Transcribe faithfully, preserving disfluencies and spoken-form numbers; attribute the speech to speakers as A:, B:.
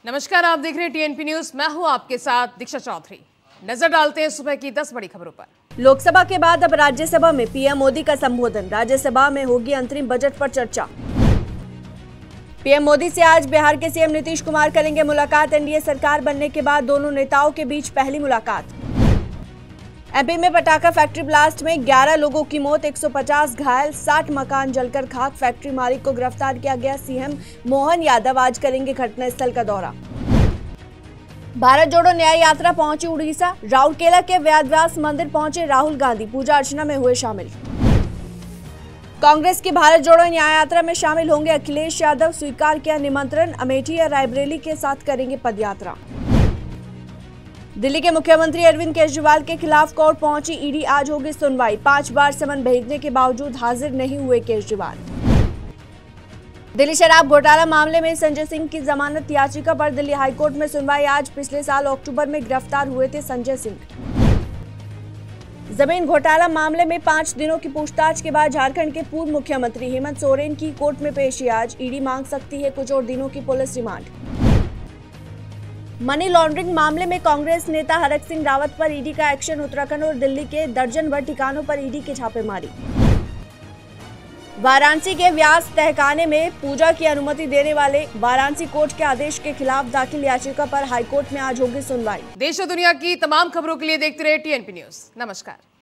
A: नमस्कार, आप देख रहे हैं टीएनपी न्यूज। मैं हूं आपके साथ दीक्षा चौधरी। नजर डालते हैं सुबह की दस बड़ी खबरों पर।
B: लोकसभा के बाद अब राज्यसभा में पीएम मोदी का संबोधन। राज्यसभा में होगी अंतरिम बजट पर चर्चा। पीएम मोदी से आज बिहार के सीएम नीतीश कुमार करेंगे मुलाकात। एनडीए सरकार बनने के बाद दोनों नेताओं के बीच पहली मुलाकात। एमपी में पटाखा फैक्ट्री ब्लास्ट में ग्यारह लोगों की मौत, एक सौ पचास घायल, साठ मकान जलकर खाक। फैक्ट्री मालिक को गिरफ्तार किया गया। सीएम मोहन यादव आज करेंगे घटनास्थल का दौरा। भारत जोड़ो न्याय यात्रा पहुंची उड़ीसा। राउरकेला के व्यासव्यास मंदिर पहुंचे राहुल गांधी, पूजा अर्चना में हुए शामिल। कांग्रेस की भारत जोड़ो न्याय यात्रा में शामिल होंगे अखिलेश यादव, स्वीकार किया निमंत्रण। अमेठी या रायबरेली के साथ करेंगे पदयात्रा। दिल्ली के मुख्यमंत्री अरविंद केजरीवाल के खिलाफ कोर्ट पहुंची ईडी, आज होगी सुनवाई। पांच बार समन भेजने के बावजूद हाजिर नहीं हुए केजरीवाल। दिल्ली शराब घोटाला मामले में संजय सिंह की जमानत याचिका पर दिल्ली हाईकोर्ट में सुनवाई आज। पिछले साल अक्टूबर में गिरफ्तार हुए थे संजय सिंह। जमीन घोटाला मामले में पांच दिनों की पूछताछ के बाद झारखंड के पूर्व मुख्यमंत्री हेमंत सोरेन की कोर्ट में पेशी आज। ईडी मांग सकती है कुछ और दिनों की पुलिस रिमांड। मनी लॉन्ड्रिंग मामले में कांग्रेस नेता हरक सिंह रावत पर ईडी का एक्शन। उत्तराखंड और दिल्ली के दर्जन भर ठिकानों पर ईडी की छापेमारी। वाराणसी के व्यास तहखाने में पूजा की अनुमति देने वाले वाराणसी कोर्ट के आदेश के खिलाफ दाखिल याचिका पर हाईकोर्ट में आज होगी सुनवाई।
A: देश और दुनिया की तमाम खबरों के लिए देखते रहे टीएनपी न्यूज। नमस्कार।